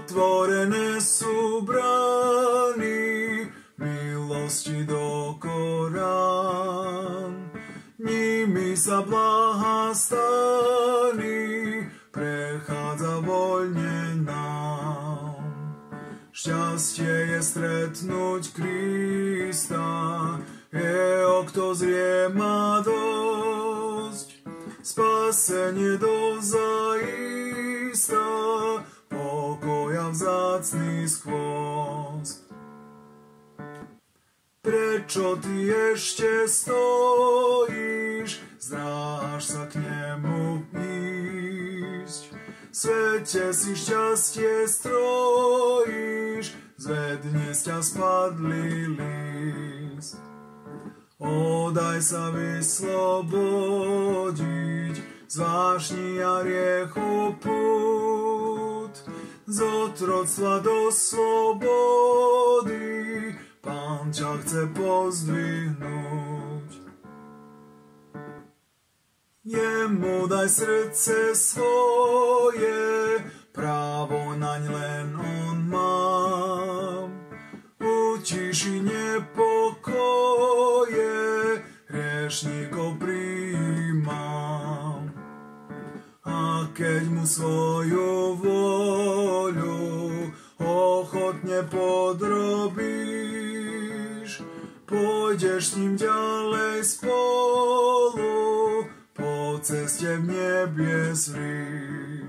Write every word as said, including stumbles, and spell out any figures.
Otvorené sú brány milosti do Korán. Nimi sa blahastaný prechádza voľne nám. Šťastie je stretnúť Krista, je o kto zrie má dosť. Spasenie dozaistá, pokoja vzácny skvost. Prečo ty ešte stojíš, zdráhaš sa k nemu ísť? V svete si šťastie strojíš, zvedne z ťa spadlý list. Odaj sa vyslobodiť z vášni a riechu pút, z otroctva do slobody Pán ťa chce pozdvihnúť. Jemu daj srdce svoje, právo naň len on má. Utiši nepokoje, hriešnikov prijímam. A keď mu svoju voľu ochotne podrobíš, pôjdeš s ním ďalej spolu po ceste v nebie zlých.